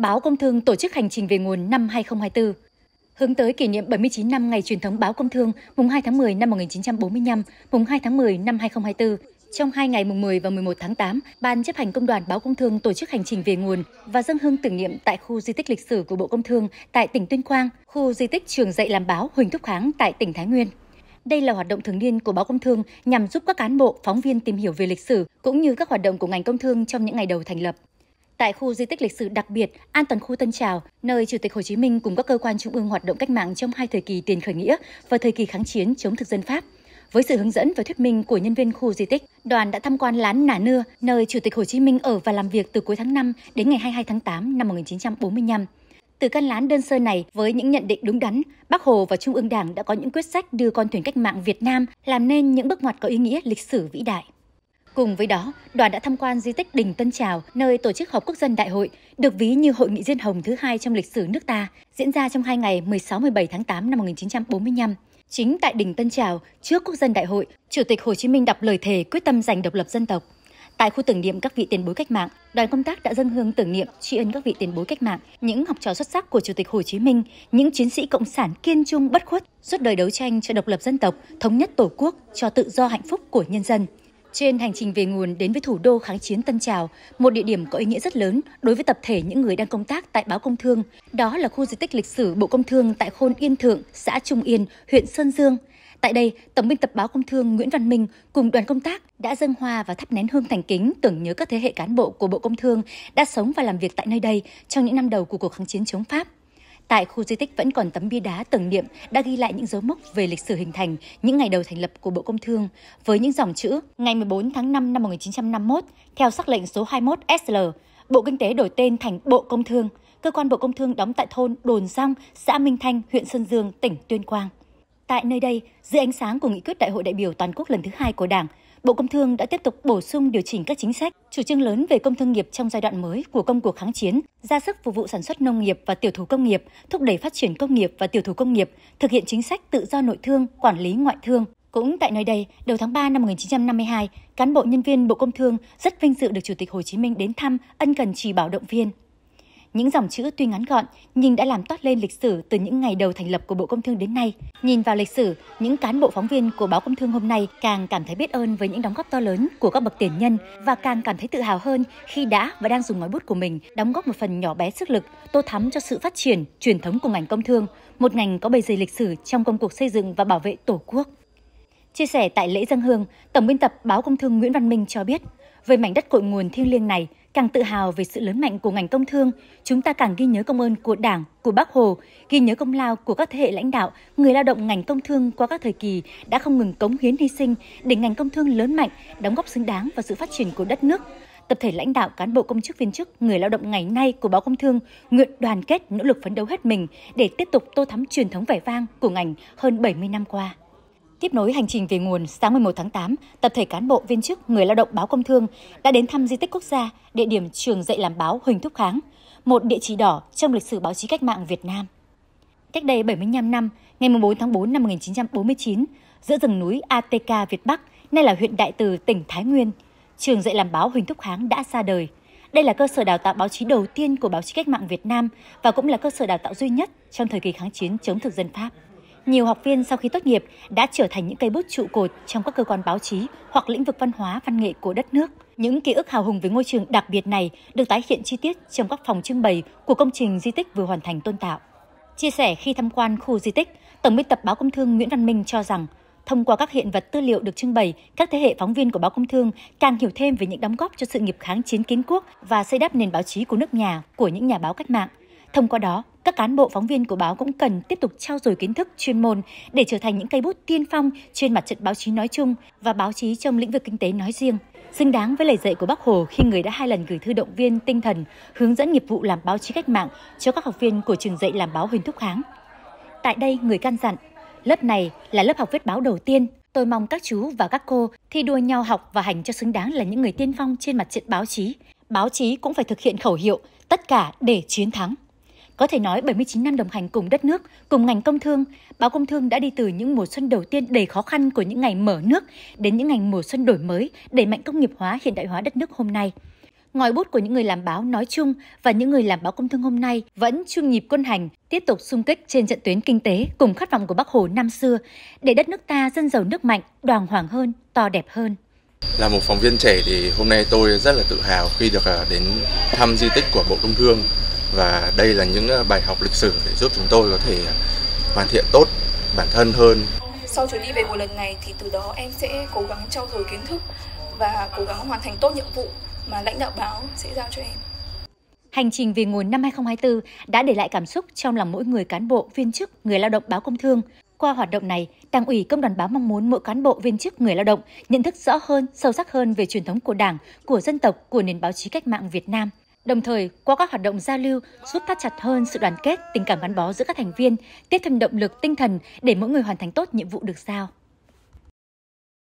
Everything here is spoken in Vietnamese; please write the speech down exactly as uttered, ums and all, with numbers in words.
Báo Công Thương tổ chức hành trình về nguồn năm hai không hai tư. Hướng tới kỷ niệm bảy mươi chín năm ngày truyền thống Báo Công Thương mùng hai tháng mười năm một nghìn chín trăm bốn mươi lăm, mùng hai tháng mười năm hai không hai tư, trong hai ngày mùng mười và mười một tháng tám, Ban chấp hành Công đoàn Báo Công Thương tổ chức hành trình về nguồn và dâng hương tưởng niệm tại khu di tích lịch sử của Bộ Công Thương tại tỉnh Tuyên Quang, khu di tích Trường dạy làm báo Huỳnh Thúc Kháng tại tỉnh Thái Nguyên. Đây là hoạt động thường niên của Báo Công Thương nhằm giúp các cán bộ, phóng viên tìm hiểu về lịch sử cũng như các hoạt động của ngành công thương trong những ngày đầu thành lập. Tại khu di tích lịch sử đặc biệt An toàn khu Tân Trào, nơi Chủ tịch Hồ Chí Minh cùng các cơ quan trung ương hoạt động cách mạng trong hai thời kỳ tiền khởi nghĩa và thời kỳ kháng chiến chống thực dân Pháp. Với sự hướng dẫn và thuyết minh của nhân viên khu di tích, đoàn đã tham quan lán Nà Nưa, nơi Chủ tịch Hồ Chí Minh ở và làm việc từ cuối tháng năm đến ngày hai mươi hai tháng tám năm một nghìn chín trăm bốn mươi lăm. Từ căn lán đơn sơ này, với những nhận định đúng đắn, Bác Hồ và Trung ương Đảng đã có những quyết sách đưa con thuyền cách mạng Việt Nam làm nên những bước ngoặt có ý nghĩa lịch sử vĩ đại. Cùng với đó, đoàn đã tham quan di tích Đình Tân Trào, nơi tổ chức họp quốc dân đại hội, được ví như hội nghị diên hồng thứ hai trong lịch sử nước ta, diễn ra trong hai ngày mười sáu mười bảy tháng tám năm một nghìn chín trăm bốn mươi lăm. Chính tại Đình Tân Trào, trước quốc dân đại hội, Chủ tịch Hồ Chí Minh đọc lời thề quyết tâm giành độc lập dân tộc. Tại khu tưởng niệm các vị tiền bối cách mạng, đoàn công tác đã dâng hương tưởng niệm tri ân các vị tiền bối cách mạng, những học trò xuất sắc của Chủ tịch Hồ Chí Minh, những chiến sĩ cộng sản kiên trung bất khuất, suốt đời đấu tranh cho độc lập dân tộc, thống nhất Tổ quốc, cho tự do hạnh phúc của nhân dân. Trên hành trình về nguồn đến với thủ đô kháng chiến Tân Trào, một địa điểm có ý nghĩa rất lớn đối với tập thể những người đang công tác tại Báo Công Thương, đó là khu di tích lịch sử Bộ Công Thương tại Khôn Yên Thượng, xã Trung Yên, huyện Sơn Dương. Tại đây, Tổng biên tập Báo Công Thương Nguyễn Văn Minh cùng đoàn công tác đã dâng hoa và thắp nén hương thành kính tưởng nhớ các thế hệ cán bộ của Bộ Công Thương đã sống và làm việc tại nơi đây trong những năm đầu của cuộc kháng chiến chống Pháp. Tại khu di tích vẫn còn tấm bia đá tưởng niệm đã ghi lại những dấu mốc về lịch sử hình thành những ngày đầu thành lập của Bộ Công Thương với những dòng chữ ngày mười bốn tháng năm năm một nghìn chín trăm năm mươi mốt theo sắc lệnh số hai mươi mốt S L, Bộ Kinh tế đổi tên thành Bộ Công Thương. Cơ quan Bộ Công Thương đóng tại thôn Đồn Rong, xã Minh Thanh, huyện Sơn Dương, tỉnh Tuyên Quang. Tại nơi đây, dưới ánh sáng của nghị quyết Đại hội đại biểu toàn quốc lần thứ hai của Đảng, Bộ Công Thương đã tiếp tục bổ sung điều chỉnh các chính sách, chủ trương lớn về công thương nghiệp trong giai đoạn mới của công cuộc kháng chiến, ra sức phục vụ sản xuất nông nghiệp và tiểu thủ công nghiệp, thúc đẩy phát triển công nghiệp và tiểu thủ công nghiệp, thực hiện chính sách tự do nội thương, quản lý ngoại thương. Cũng tại nơi đây, đầu tháng ba năm một nghìn chín trăm năm mươi hai, cán bộ nhân viên Bộ Công Thương rất vinh dự được Chủ tịch Hồ Chí Minh đến thăm, ân cần chỉ bảo động viên. Những dòng chữ tuy ngắn gọn nhưng đã làm toát lên lịch sử từ những ngày đầu thành lập của Bộ Công Thương đến nay. Nhìn vào lịch sử, những cán bộ phóng viên của Báo Công Thương hôm nay càng cảm thấy biết ơn với những đóng góp to lớn của các bậc tiền nhân và càng cảm thấy tự hào hơn khi đã và đang dùng ngòi bút của mình đóng góp một phần nhỏ bé sức lực tô thắm cho sự phát triển, truyền thống của ngành công thương, một ngành có bề dày lịch sử trong công cuộc xây dựng và bảo vệ Tổ quốc. Chia sẻ tại lễ dâng hương, Tổng biên tập Báo Công Thương Nguyễn Văn Minh cho biết, với mảnh đất cội nguồn thiêng liêng này, càng tự hào về sự lớn mạnh của ngành công thương, chúng ta càng ghi nhớ công ơn của Đảng, của Bác Hồ, ghi nhớ công lao của các thế hệ lãnh đạo, người lao động ngành công thương qua các thời kỳ đã không ngừng cống hiến hy sinh để ngành công thương lớn mạnh, đóng góp xứng đáng vào sự phát triển của đất nước. Tập thể lãnh đạo, cán bộ công chức viên chức, người lao động ngày nay của Báo Công Thương nguyện đoàn kết nỗ lực phấn đấu hết mình để tiếp tục tô thắm truyền thống vẻ vang của ngành hơn bảy mươi năm qua. Tiếp nối hành trình về nguồn, sáng mười một tháng tám, tập thể cán bộ viên chức, người lao động Báo Công Thương đã đến thăm di tích quốc gia, địa điểm Trường dạy làm báo Huỳnh Thúc Kháng, một địa chỉ đỏ trong lịch sử báo chí cách mạng Việt Nam. Cách đây bảy mươi lăm năm, ngày mười bốn tháng tư năm một nghìn chín trăm bốn mươi chín, giữa rừng núi A T K Việt Bắc, nay là huyện Đại Từ, tỉnh Thái Nguyên, Trường dạy làm báo Huỳnh Thúc Kháng đã ra đời. Đây là cơ sở đào tạo báo chí đầu tiên của báo chí cách mạng Việt Nam và cũng là cơ sở đào tạo duy nhất trong thời kỳ kháng chiến chống thực dân Pháp. Nhiều học viên sau khi tốt nghiệp đã trở thành những cây bút trụ cột trong các cơ quan báo chí hoặc lĩnh vực văn hóa, văn nghệ của đất nước. Những ký ức hào hùng về ngôi trường đặc biệt này được tái hiện chi tiết trong các phòng trưng bày của công trình di tích vừa hoàn thành tôn tạo. Chia sẻ khi tham quan khu di tích, Tổng biên tập Báo Công Thương Nguyễn Văn Minh cho rằng, thông qua các hiện vật tư liệu được trưng bày, các thế hệ phóng viên của Báo Công Thương càng hiểu thêm về những đóng góp cho sự nghiệp kháng chiến kiến quốc và xây đắp nền báo chí của nước nhà của những nhà báo cách mạng. Thông qua đó, các cán bộ phóng viên của báo cũng cần tiếp tục trau dồi kiến thức chuyên môn để trở thành những cây bút tiên phong trên mặt trận báo chí nói chung và báo chí trong lĩnh vực kinh tế nói riêng, xứng đáng với lời dạy của Bác Hồ khi người đã hai lần gửi thư động viên tinh thần, hướng dẫn nghiệp vụ làm báo chí cách mạng cho các học viên của trường dạy làm báo Huỳnh Thúc Kháng. Tại đây, người căn dặn, lớp này là lớp học viết báo đầu tiên. Tôi mong các chú và các cô thi đua nhau học và hành cho xứng đáng là những người tiên phong trên mặt trận báo chí. Báo chí cũng phải thực hiện khẩu hiệu tất cả để chiến thắng. Có thể nói bảy mươi chín năm đồng hành cùng đất nước, cùng ngành công thương, Báo Công Thương đã đi từ những mùa xuân đầu tiên đầy khó khăn của những ngày mở nước đến những ngày mùa xuân đổi mới, đẩy mạnh công nghiệp hóa, hiện đại hóa đất nước hôm nay. Ngòi bút của những người làm báo nói chung và những người làm báo Công thương hôm nay vẫn chung nhịp quân hành, tiếp tục xung kích trên trận tuyến kinh tế cùng khát vọng của Bác Hồ năm xưa để đất nước ta dân giàu nước mạnh, đoàng hoàng hơn, to đẹp hơn. Là một phóng viên trẻ thì hôm nay tôi rất là tự hào khi được đến thăm di tích của Bộ Công Thương, và đây là những bài học lịch sử để giúp chúng tôi có thể hoàn thiện tốt bản thân hơn. Sau chuyến đi về nguồn lần này thì từ đó em sẽ cố gắng trau dồi kiến thức và cố gắng hoàn thành tốt nhiệm vụ mà lãnh đạo báo sẽ giao cho em. Hành trình về nguồn năm hai không hai tư đã để lại cảm xúc trong lòng mỗi người cán bộ, viên chức, người lao động báo Công Thương. Qua hoạt động này, Đảng ủy Công đoàn báo mong muốn mỗi cán bộ, viên chức, người lao động nhận thức rõ hơn, sâu sắc hơn về truyền thống của Đảng, của dân tộc, của nền báo chí cách mạng Việt Nam. Đồng thời, qua các hoạt động giao lưu, giúp thắt chặt hơn sự đoàn kết, tình cảm gắn bó giữa các thành viên, tiếp thêm động lực tinh thần để mỗi người hoàn thành tốt nhiệm vụ được giao.